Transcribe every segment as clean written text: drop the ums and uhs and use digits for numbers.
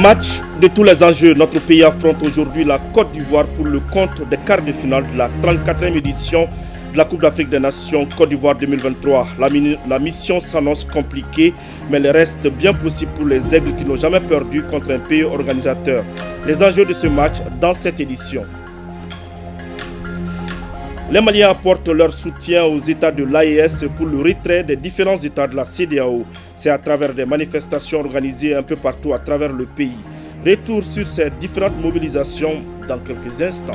Match de tous les enjeux. Notre pays affronte aujourd'hui la Côte d'Ivoire pour le compte des quarts de finale de la 34e édition de la Coupe d'Afrique des Nations Côte d'Ivoire 2023. La mission s'annonce compliquée, mais elle reste bien possible pour les Aigles qui n'ont jamais perdu contre un pays organisateur. Les enjeux de ce match dans cette édition. Les Maliens apportent leur soutien aux États de l'AES pour le retrait des différents États de la CEDEAO. C'est à travers des manifestations organisées un peu partout à travers le pays. Retour sur ces différentes mobilisations dans quelques instants.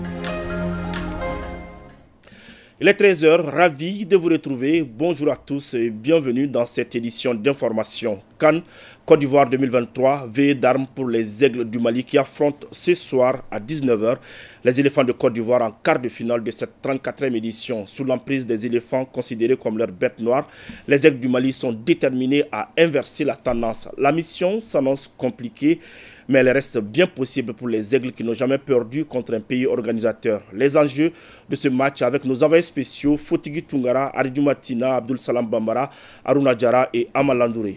Il est 13h, ravi de vous retrouver. Bonjour à tous et bienvenue dans cette édition d'information. CAN Côte d'Ivoire 2023, veillée d'armes pour les Aigles du Mali qui affrontent ce soir à 19h les éléphants de Côte d'Ivoire en quart de finale de cette 34e édition. Sous l'emprise des éléphants considérés comme leur bête noire, les Aigles du Mali sont déterminés à inverser la tendance. La mission s'annonce compliquée, mais elle reste bien possible pour les Aigles qui n'ont jamais perdu contre un pays organisateur. Les enjeux de ce match avec nos envoyés spéciaux Fotigui Tungara, Aridou Matina, Abdul Salam Bambara, Aruna Diarra et Amal Landouré.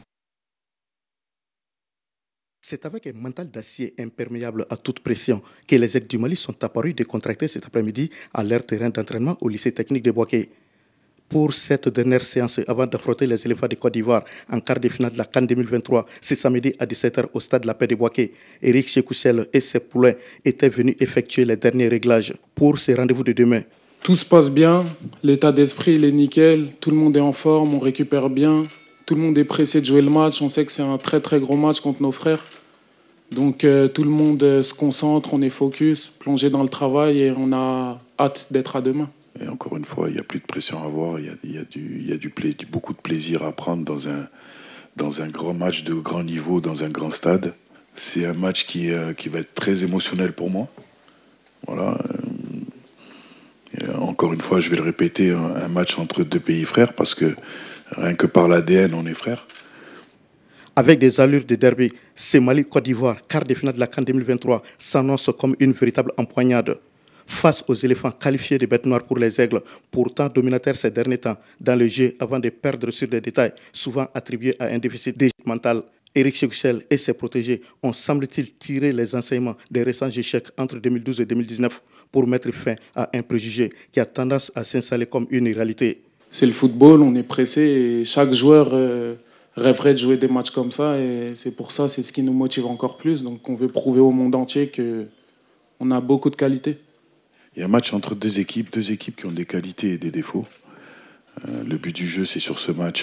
C'est avec un mental d'acier imperméable à toute pression que les Aigles du Mali sont apparus décontractés cet après-midi à leur terrain d'entraînement au lycée technique de Bouaké. Pour cette dernière séance, avant d'affronter les éléphants de Côte d'Ivoire en quart de finale de la CAN 2023, ce samedi à 17h au stade de la Paix de Bouaké, Éric Chekouchel et ses poulains étaient venus effectuer les derniers réglages pour ce rendez-vous de demain. Tout se passe bien, l'état d'esprit il est nickel, tout le monde est en forme, on récupère bien, tout le monde est pressé de jouer le match, on sait que c'est un très très gros match contre nos frères. Donc tout le monde se concentre, on est focus, plongé dans le travail et on a hâte d'être à demain. Et encore une fois, il n'y a plus de pression à avoir, il y a beaucoup de plaisir à prendre dans un grand match de grand niveau, dans un grand stade. C'est un match qui va être très émotionnel pour moi. Voilà. Et encore une fois, je vais le répéter, un match entre deux pays frères, parce que rien que par l'ADN, on est frères. Avec des allures de derby, ce Mali-Côte d'Ivoire, quart de finale de la CAN 2023, s'annonce comme une véritable empoignade. Face aux éléphants qualifiés de bêtes noires pour les Aigles, pourtant dominataires ces derniers temps dans le jeu avant de perdre sur des détails souvent attribués à un déficit mental. Éric Chekouchel et ses protégés ont, semble-t-il, tiré les enseignements des récents échecs entre 2012 et 2019 pour mettre fin à un préjugé qui a tendance à s'installer comme une réalité. C'est le football, on est pressé et chaque joueur rêverait de jouer des matchs comme ça et c'est pour ça, c'est ce qui nous motive encore plus. Donc on veut prouver au monde entier qu'on a beaucoup de qualités. Il y a un match entre deux équipes qui ont des qualités et des défauts. Le but du jeu, c'est sur ce match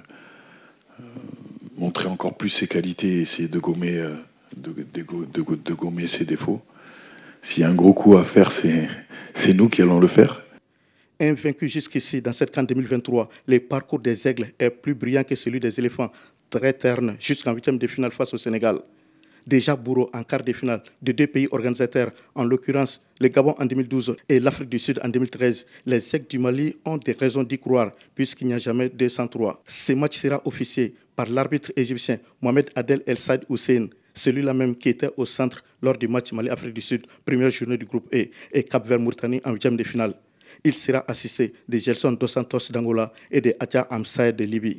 montrer encore plus ses qualités et essayer de gommer ses défauts. S'il y a un gros coup à faire, c'est nous qui allons le faire. Invaincus jusqu'ici dans cette CAN 2023, le parcours des Aigles est plus brillant que celui des éléphants, très terne jusqu'en huitième de finale face au Sénégal. Déjà bourreau en quart de finale de deux pays organisateurs, en l'occurrence le Gabon en 2012 et l'Afrique du Sud en 2013, les Aigles du Mali ont des raisons d'y croire puisqu'il n'y a jamais 203. Ce match sera officié par l'arbitre égyptien Mohamed Adel El Said Hussein, celui-là même qui était au centre lors du match Mali-Afrique du Sud, première journée du groupe E, et Cap-Vert-Mauritanie en huitième de finale. Il sera assisté de Gelson Dos Santos d'Angola et de Atia Amsaï de Libye.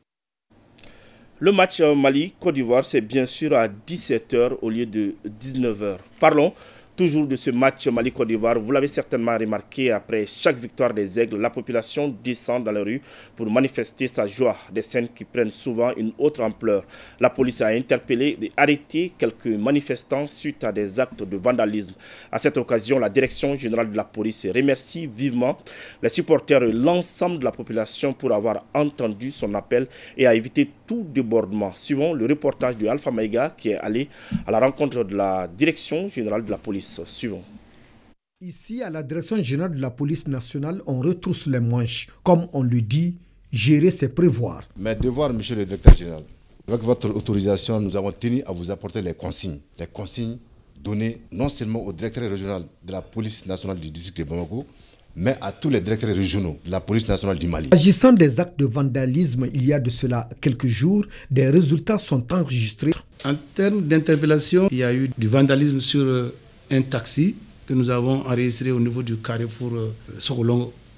Le match Mali-Côte d'Ivoire, c'est bien sûr à 17h au lieu de 19h. Parlons toujours de ce match Mali-Côte d'Ivoire. Vous l'avez certainement remarqué, après chaque victoire des Aigles, la population descend dans les rues pour manifester sa joie. Des scènes qui prennent souvent une autre ampleur. La police a interpellé et arrêté quelques manifestants suite à des actes de vandalisme. À cette occasion, la direction générale de la police remercie vivement les supporters et l'ensemble de la population pour avoir entendu son appel et a évité tout débordement. Suivons le reportage de Alpha Maïga qui est allé à la rencontre de la direction générale de la police. Suivons. Ici, à la direction générale de la police nationale, on retrousse les manches. Comme on le dit, gérer, c'est prévoir. Mes devoirs, monsieur le directeur général, avec votre autorisation, nous avons tenu à vous apporter les consignes. Les consignes données non seulement au directeur régional de la police nationale du district de Bamako, mais à tous les directeurs régionaux de la police nationale du Mali. Agissant des actes de vandalisme, il y a de cela quelques jours, des résultats sont enregistrés. En termes d'interpellation, il y a eu du vandalisme sur un taxi que nous avons enregistré au niveau du carrefour Sokolongo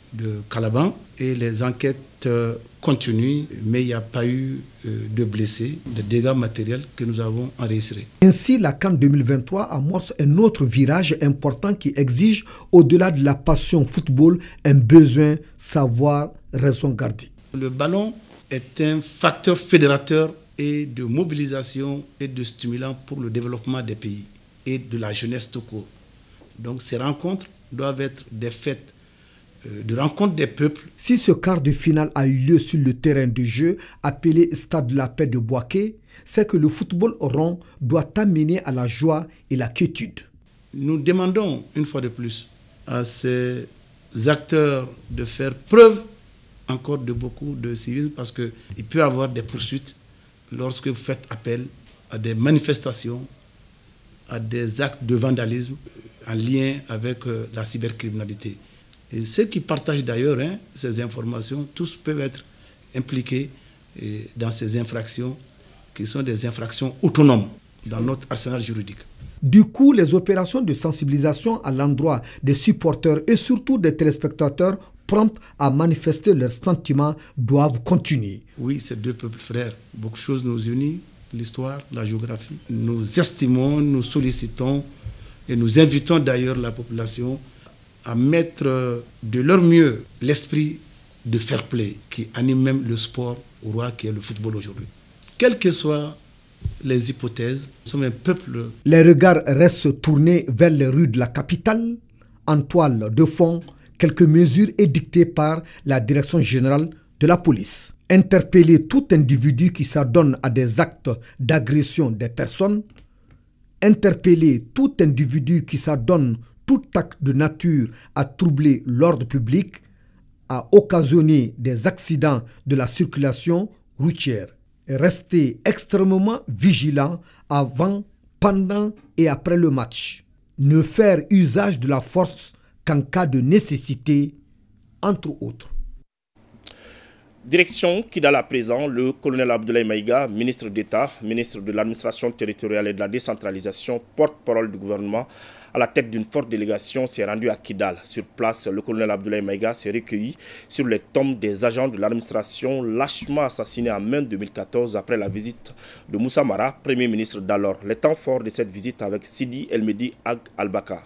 de Calaban et les enquêtes continuent, mais il n'y a pas eu de blessés, de dégâts matériels que nous avons enregistrés. Ainsi, la CAN 2023 amorce un autre virage important qui exige, au-delà de la passion football, un besoin savoir raison garder. Le ballon est un facteur fédérateur et de mobilisation et de stimulant pour le développement des pays et de la jeunesse tout court. Donc ces rencontres doivent être des fêtes de rencontre des peuples. Si ce quart de finale a eu lieu sur le terrain de jeu appelé Stade de la Paix de Bouaké, c'est que le football rond doit amener à la joie et la quiétude. Nous demandons une fois de plus à ces acteurs de faire preuve encore de beaucoup de civisme parce qu'il peut y avoir des poursuites lorsque vous faites appel à des manifestations, à des actes de vandalisme en lien avec la cybercriminalité. Et ceux qui partagent d'ailleurs ces informations, tous peuvent être impliqués dans ces infractions qui sont des infractions autonomes dans notre arsenal juridique. Du coup, les opérations de sensibilisation à l'endroit des supporters et surtout des téléspectateurs prompts à manifester leurs sentiments doivent continuer. Oui, ces deux peuples frères, beaucoup de choses nous unissent, l'histoire, la géographie. Nous estimons, nous sollicitons et nous invitons d'ailleurs la population à mettre de leur mieux l'esprit de fair play qui anime même le sport au roi qui est le football aujourd'hui. Quelles que soient les hypothèses, nous sommes un peuple. Les regards restent tournés vers les rues de la capitale. En toile de fond, quelques mesures édictées par la Direction générale de la police. Interpeller tout individu qui s'adonne à des actes d'agression des personnes. Interpeller tout individu qui s'adonne tout acte de nature à troubler l'ordre public, à occasionner des accidents de la circulation routière. Rester extrêmement vigilant avant, pendant et après le match. Ne faire usage de la force qu'en cas de nécessité, entre autres. Direction Kidal à présent, le colonel Abdoulaye Maïga, ministre d'État, ministre de l'administration territoriale et de la décentralisation, porte-parole du gouvernement, à la tête d'une forte délégation, s'est rendu à Kidal. Sur place, le colonel Abdoulaye Maïga s'est recueilli sur les tombes des agents de l'administration lâchement assassinés en mai 2014 après la visite de Moussa Mara, premier ministre d'alors. Les temps forts de cette visite avec Sidi El-Mehdi Ag Al-Baka.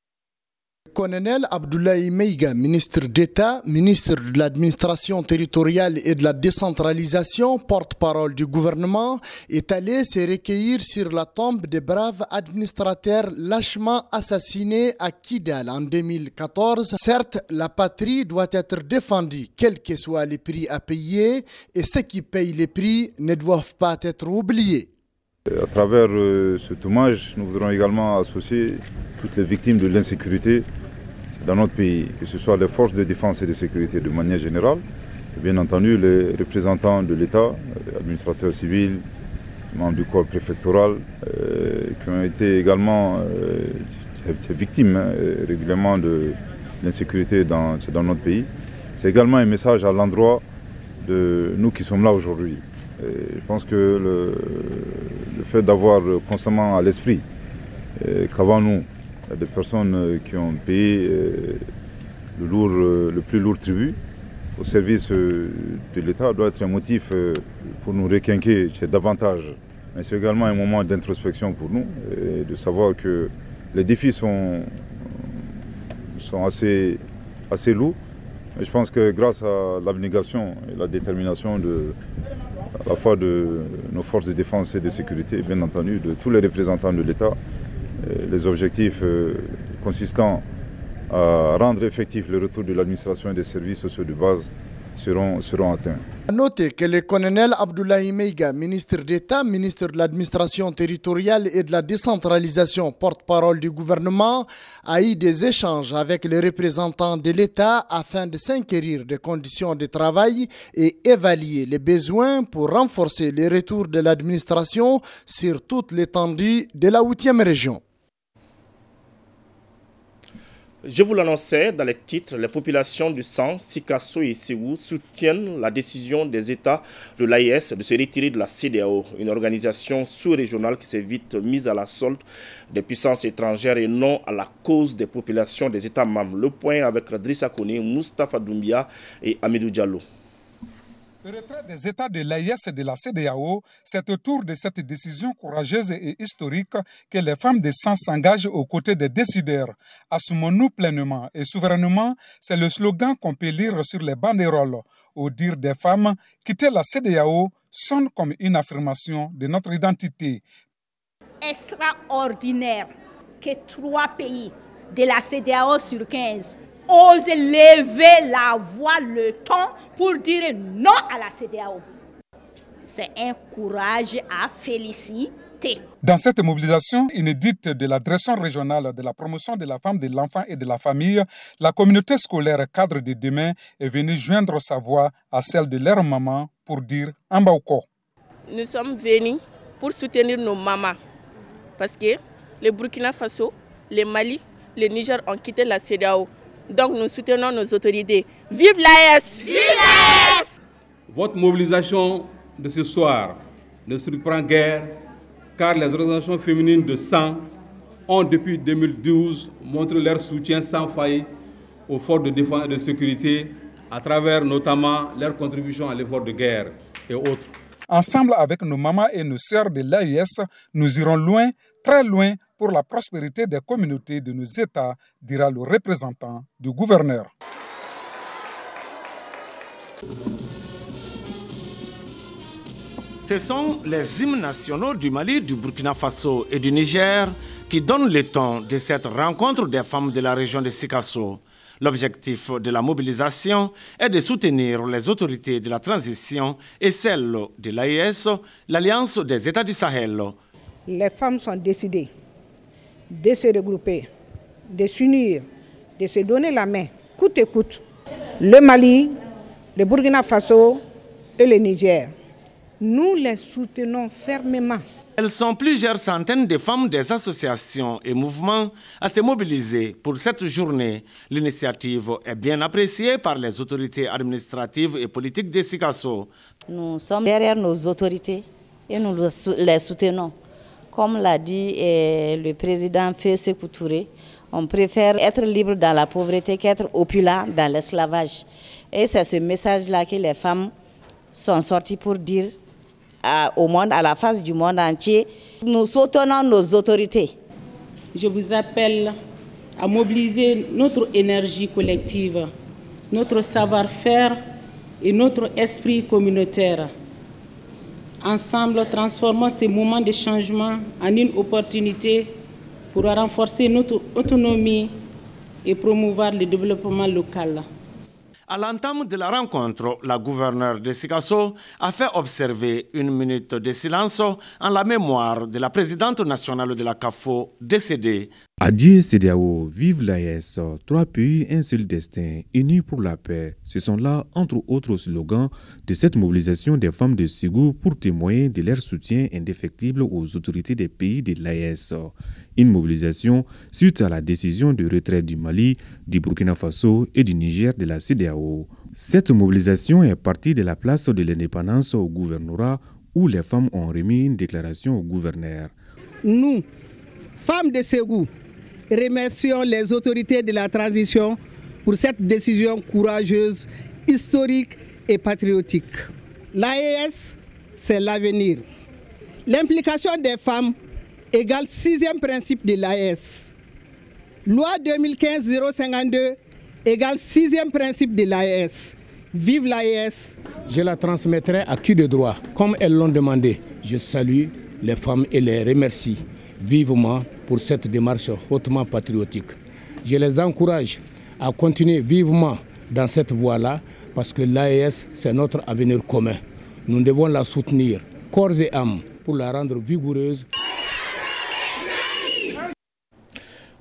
Colonel Abdoulaye Maïga, ministre d'État, ministre de l'administration territoriale et de la décentralisation, porte-parole du gouvernement, est allé se recueillir sur la tombe des braves administrateurs lâchement assassinés à Kidal en 2014. Certes, la patrie doit être défendue, quels que soient les prix à payer, et ceux qui payent les prix ne doivent pas être oubliés. À travers cet hommage, nous voudrons également associer toutes les victimes de l'insécurité dans notre pays, que ce soit les forces de défense et de sécurité de manière générale, et bien entendu les représentants de l'État, administrateurs civils, membres du corps préfectoral, qui ont été également victimes régulièrement de l'insécurité dans notre pays. C'est également un message à l'endroit de nous qui sommes là aujourd'hui. Je pense que le fait d'avoir constamment à l'esprit qu'avant nous, il y a des personnes qui ont payé le plus lourd tribut au service de l'État doit être un motif pour nous requinquer davantage. Mais c'est également un moment d'introspection pour nous, et de savoir que les défis sont assez lourds. Mais je pense que grâce à l'abnégation et la détermination à la fois de nos forces de défense et de sécurité, bien entendu, de tous les représentants de l'État, les objectifs consistant à rendre effectif le retour de l'administration et des services sociaux de base seront atteints. Notez que le colonel Abdoulaye Maïga, ministre d'État, ministre de l'administration territoriale et de la décentralisation, porte-parole du gouvernement, a eu des échanges avec les représentants de l'État afin de s'inquérir des conditions de travail et évaluer les besoins pour renforcer les retours de l'administration sur toute l'étendue de la 8e région. Je vous l'annonçais dans les titres, les populations du San, Sikasso et Ségou soutiennent la décision des États de l'AES de se retirer de la CEDEAO, une organisation sous-régionale qui s'est vite mise à la solde des puissances étrangères et non à la cause des populations des États membres. Le point avec Drissa Kone, Moustapha Doumbia et Amidou Diallo. Le retrait des États de l'AES et de la CEDEAO, c'est autour de cette décision courageuse et historique que les femmes de San s'engagent aux côtés des décideurs. Assumons-nous pleinement et souverainement, c'est le slogan qu'on peut lire sur les banderoles. Au dire des femmes, quitter la CEDEAO sonne comme une affirmation de notre identité. Extraordinaire que 3 pays de la CEDEAO sur 15 osent lever la voix, le ton pour dire non à la CEDEAO. C'est un courage à féliciter. Dans cette mobilisation inédite de la direction régionale de la promotion de la femme, de l'enfant et de la famille, la communauté scolaire cadre de demain est venue joindre sa voix à celle de leur maman pour dire Ambauko. Nous sommes venus pour soutenir nos mamans parce que le Burkina Faso, le Mali, le Niger ont quitté la CEDEAO. Donc nous soutenons nos autorités. Vive l'AES! Vive l'AES! Votre mobilisation de ce soir ne surprend guère car les organisations féminines de San ont depuis 2012 montré leur soutien sans faille aux forces de défense et de sécurité à travers notamment leur contribution à l'effort de guerre et autres. Ensemble avec nos mamans et nos sœurs de l'AES, nous irons loin, très loin, pour la prospérité des communautés de nos États, dira le représentant du gouverneur. Ce sont les hymnes nationaux du Mali, du Burkina Faso et du Niger qui donnent le ton de cette rencontre des femmes de la région de Sikasso. L'objectif de la mobilisation est de soutenir les autorités de la transition et celles de l'AES, l'Alliance des États du Sahel. Les femmes sont décidées de se regrouper, de s'unir, de se donner la main, coûte que coûte. Le Mali, le Burkina Faso et le Niger. Nous les soutenons fermement. Elles sont plusieurs centaines de femmes des associations et mouvements à se mobiliser pour cette journée. L'initiative est bien appréciée par les autorités administratives et politiques de Sikasso. Nous sommes derrière nos autorités et nous les soutenons. Comme l'a dit le président Feu Sékou Touré, on préfère être libre dans la pauvreté qu'être opulent dans l'esclavage. Et c'est ce message-là que les femmes sont sorties pour dire au monde, à la face du monde entier. Nous soutenons nos autorités. Je vous appelle à mobiliser notre énergie collective, notre savoir-faire et notre esprit communautaire. Ensemble, transformons ces moments de changement en une opportunité pour renforcer notre autonomie et promouvoir le développement local. À l'entame de la rencontre, la gouverneure de Sikasso a fait observer 1 minute de silence en la mémoire de la présidente nationale de la CAFO décédée. Adieu CEDEAO, vive l'AES, 3 pays, un seul destin, unis pour la paix. Ce sont là, entre autres slogans, de cette mobilisation des femmes de Ségou pour témoigner de leur soutien indéfectible aux autorités des pays de l'AES. Une mobilisation suite à la décision de retrait du Mali, du Burkina Faso et du Niger de la CEDEAO. Cette mobilisation est partie de la place de l'indépendance au gouvernorat où les femmes ont remis une déclaration au gouverneur. Nous, femmes de Ségou, remercions les autorités de la transition pour cette décision courageuse, historique et patriotique. L'AES, c'est l'avenir. L'implication des femmes égale 6e principe de l'AES. Loi 2015-052 égale 6e principe de l'AES. Vive l'AES. Je la transmettrai à qui de droit, comme elles l'ont demandé. Je salue les femmes et les remercie vivement pour cette démarche hautement patriotique. Je les encourage à continuer vivement dans cette voie-là parce que l'AES, c'est notre avenir commun. Nous devons la soutenir corps et âme pour la rendre vigoureuse.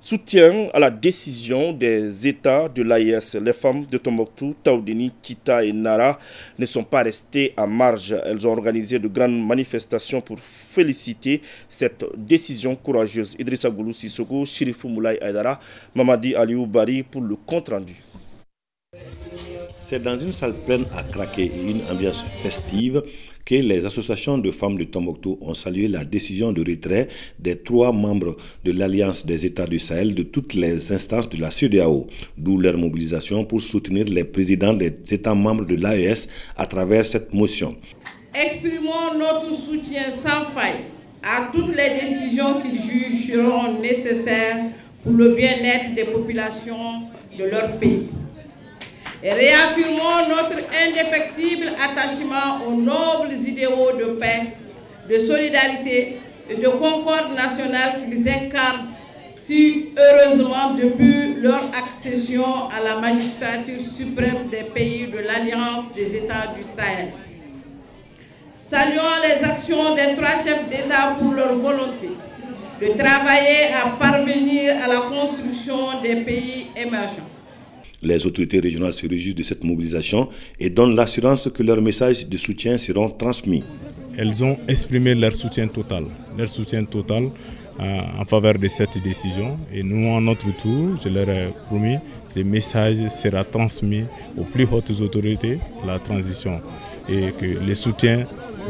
Soutien à la décision des États de l'AES. Les femmes de Tombouctou, Taoudeni, Kita et Nara ne sont pas restées à marge. Elles ont organisé de grandes manifestations pour féliciter cette décision courageuse. Idrissa Goulou Sissoko, Chirifou Moulay Aydara, Mamadi Aliou Bari pour le compte-rendu. C'est dans une salle pleine à craquer et une ambiance festive que les associations de femmes de Tombouctou ont salué la décision de retrait des 3 membres de l'Alliance des États du Sahel de toutes les instances de la CEDEAO, d'où leur mobilisation pour soutenir les présidents des États membres de l'AES à travers cette motion. Exprimons notre soutien sans faille à toutes les décisions qu'ils jugent seront nécessaires pour le bien-être des populations de leur pays. Et réaffirmons notre indéfectible attachement aux nobles idéaux de paix, de solidarité et de concorde nationale qu'ils incarnent si heureusement depuis leur accession à la magistrature suprême des pays de l'Alliance des États du Sahel. Saluons les actions des 3 chefs d'État pour leur volonté de travailler à parvenir à la construction des pays émergents. Les autorités régionales se réjouissent de cette mobilisation et donnent l'assurance que leurs messages de soutien seront transmis. Elles ont exprimé leur soutien total en faveur de cette décision. Et nous, à notre tour, je leur ai promis que le message sera transmis aux plus hautes autorités de la transition et que le soutien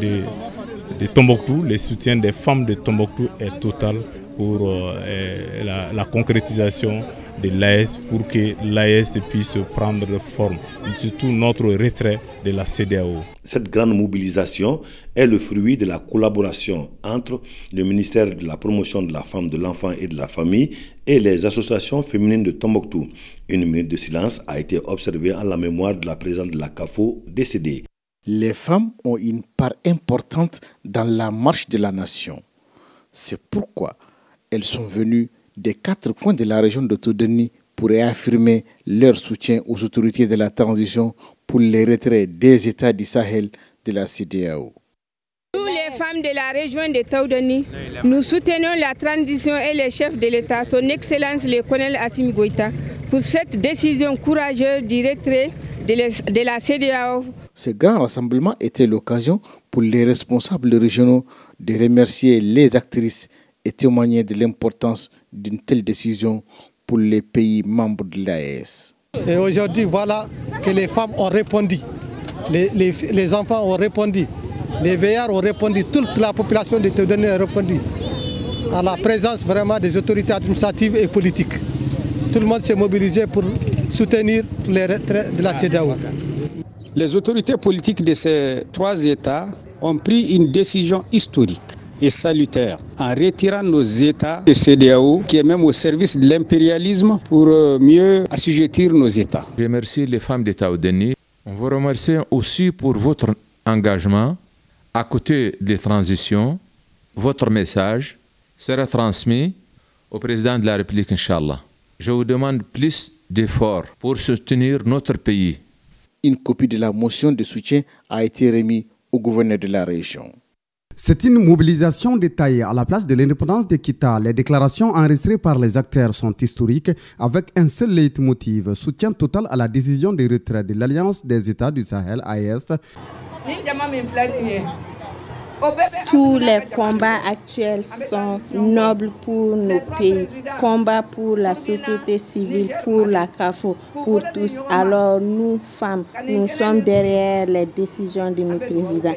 de Tombouctou, le soutien des femmes de Tombouctou est total pour la concrétisation de l'AES, pour que l'AES puisse prendre forme, surtout notre retrait de la CEDEAO. Cette grande mobilisation est le fruit de la collaboration entre le ministère de la Promotion de la Femme, de l'Enfant et de la Famille et les associations féminines de Tombouctou. Une minute de silence a été observée en la mémoire de la présidente de la CAFO décédée. Les femmes ont une part importante dans la marche de la nation. C'est pourquoi elles sont venues des 4 coins de la région de Taoudeni pour réaffirmer leur soutien aux autorités de la transition pour le retrait des États du Sahel de la CEDEAO. Nous, les femmes de la région de Taoudeni, nous soutenons la transition et les chefs de l'État, son Excellence le colonel Assimi Goïta, pour cette décision courageuse du retrait de la CEDEAO. Ce grand rassemblement était l'occasion pour les responsables régionaux de remercier les actrices et témoigner de l'importance d'une telle décision pour les pays membres de l'AES. Et aujourd'hui, voilà que les femmes ont répondu, les enfants ont répondu, les vieillards ont répondu, toute la population de Taoudeni a répondu à la présence vraiment des autorités administratives et politiques. Tout le monde s'est mobilisé pour soutenir les retraits de la CEDEAO. Les autorités politiques de ces 3 États ont pris une décision historique et salutaire en retirant nos États de CEDEAO, qui est même au service de l'impérialisme, pour mieux assujettir nos États. Je remercie les femmes de Taoudeni. On vous remercie aussi pour votre engagement à côté des transitions. Votre message sera transmis au président de la République, Inch'Allah. Je vous demande plus d'efforts pour soutenir notre pays. Une copie de la motion de soutien a été remise au gouverneur de la région. C'est une mobilisation détaillée à la place de l'indépendance de Kita. Les déclarations enregistrées par les acteurs sont historiques avec un seul leitmotiv, soutien total à la décision de retrait de l'Alliance des États du Sahel, AES. Tous les combats actuels sont nobles pour nos pays. Combat pour la société civile, pour la CAFO, pour tous. Alors nous, femmes, nous sommes derrière les décisions de nos présidents.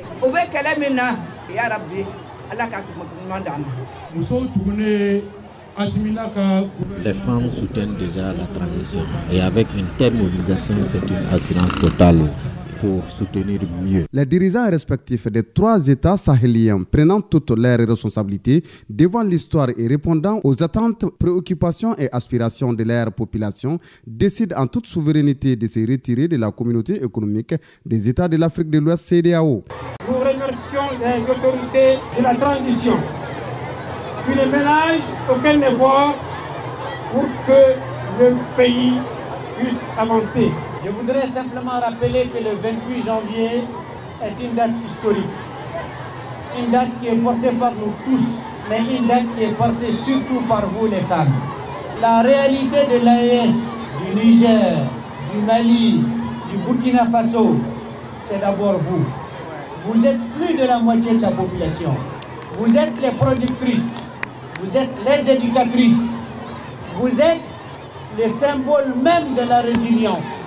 Les femmes soutiennent déjà la transition. Et avec une telle mobilisation, c'est une assurance totale pour soutenir mieux. Les dirigeants respectifs des 3 États sahéliens, prenant toutes leurs responsabilités devant l'histoire et répondant aux attentes, préoccupations et aspirations de leur population, décident en toute souveraineté de se retirer de la communauté économique des États de l'Afrique de l'Ouest, CEDEAO. Nous remercions les autorités de la transition qui ne ménagent aucun effort pour que le pays puisse avancer. Je voudrais simplement rappeler que le 28 janvier est une date historique. Une date qui est portée par nous tous, mais une date qui est portée surtout par vous les femmes. La réalité de l'AES, du Niger, du Mali, du Burkina Faso, c'est d'abord vous. Vous êtes plus de la moitié de la population. Vous êtes les productrices, vous êtes les éducatrices, vous êtes les symboles même de la résilience.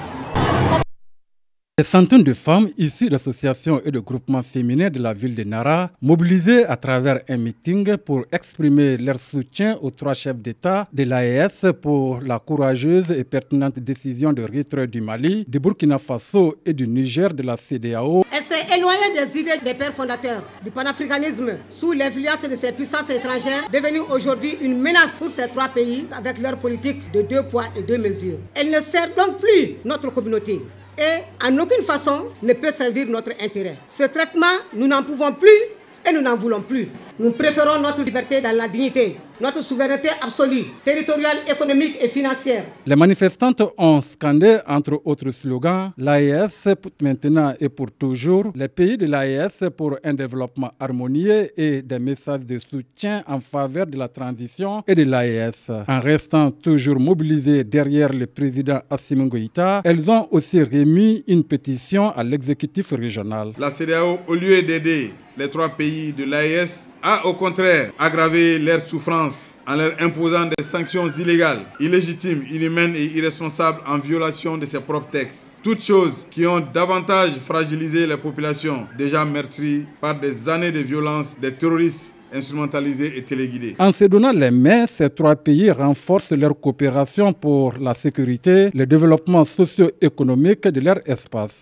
Des centaines de femmes issues d'associations et de groupements féminins de la ville de Nara, mobilisées à travers un meeting pour exprimer leur soutien aux 3 chefs d'État de l'AES pour la courageuse et pertinente décision de retrait du Mali, du Burkina Faso et du Niger de la CEDEAO. Elle s'est éloignée des idées des pères fondateurs du panafricanisme sous l'influence de ces puissances étrangères, devenues aujourd'hui une menace pour ces 3 pays avec leur politique de 2 poids et 2 mesures. Elle ne sert donc plus notre communauté et en aucune façon ne peut servir notre intérêt. Ce traitement, nous n'en pouvons plus et nous n'en voulons plus. Nous préférons notre liberté dans la dignité, notre souveraineté absolue, territoriale, économique et financière. Les manifestantes ont scandé, entre autres slogans, l'AES pour maintenant et pour toujours, les pays de l'AES pour un développement harmonieux et des messages de soutien en faveur de la transition et de l'AES. En restant toujours mobilisées derrière le président Assimi Goïta, elles ont aussi remis une pétition à l'exécutif régional. La CEDEAO, au lieu d'aider les 3 pays de l'AES, a au contraire aggravé leur souffrance en leur imposant des sanctions illégales, illégitimes, inhumaines et irresponsables en violation de ses propres textes. Toutes choses qui ont davantage fragilisé les populations déjà meurtries par des années de violence des terroristes instrumentalisés et téléguidés. En se donnant les mains, ces 3 pays renforcent leur coopération pour la sécurité, le développement socio-économique de leur espace.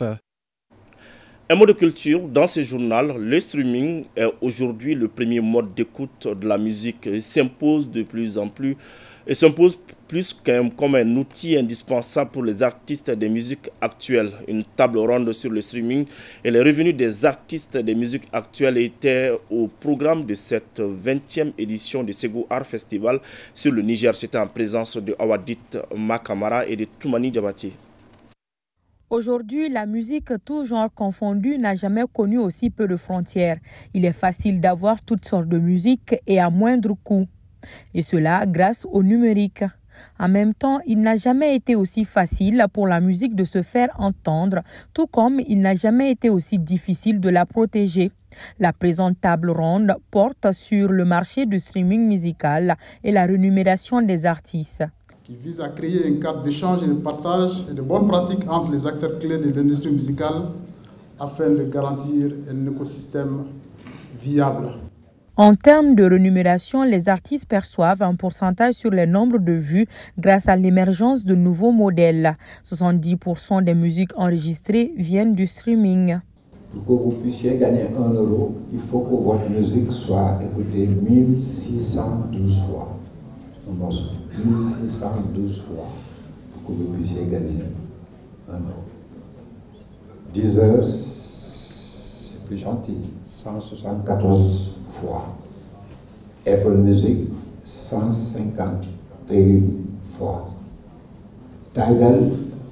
Un mot de culture, dans ce journal, le streaming est aujourd'hui le premier mode d'écoute de la musique. Il s'impose de plus en plus et s'impose plus comme un outil indispensable pour les artistes des musiques actuelles. Une table ronde sur le streaming et les revenus des artistes des musiques actuelles étaient au programme de cette 20e édition du Ségou Art Festival sur le Niger. C'était en présence de Awadit Makamara et de Toumani Diabati. Aujourd'hui, la musique, tout genre confondu, n'a jamais connu aussi peu de frontières. Il est facile d'avoir toutes sortes de musique et à moindre coût. Et cela grâce au numérique. En même temps, il n'a jamais été aussi facile pour la musique de se faire entendre, tout comme il n'a jamais été aussi difficile de la protéger. La présente table ronde porte sur le marché du streaming musical et la rémunération des artistes, qui vise à créer un cadre d'échange et de partage et de bonnes pratiques entre les acteurs clés de l'industrie musicale afin de garantir un écosystème viable. En termes de rémunération, les artistes perçoivent un pourcentage sur le nombre de vues grâce à l'émergence de nouveaux modèles. 70% des musiques enregistrées viennent du streaming. Pour que vous puissiez gagner 1 €, il faut que votre musique soit écoutée 1612 fois. 1612 fois pour que vous puissiez gagner 1 €. 10 heures, c'est plus gentil, 174 fois. Apple Music, 151 fois. Tidal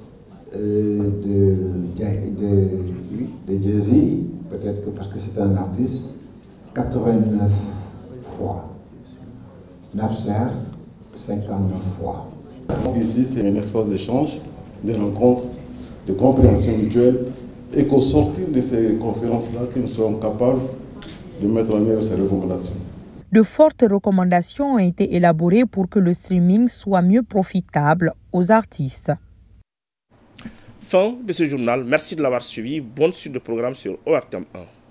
de Jay-Z, peut-être que parce que c'est un artiste, 89 fois. Napster, 59 fois. Ici, c'est un espace d'échange, de rencontres, de compréhension mutuelle, et qu'au sortir de ces conférences-là, que nous soyons capables de mettre en œuvre ces recommandations. De fortes recommandations ont été élaborées pour que le streaming soit mieux profitable aux artistes. Fin de ce journal. Merci de l'avoir suivi. Bonne suite de programme sur ORTM 1.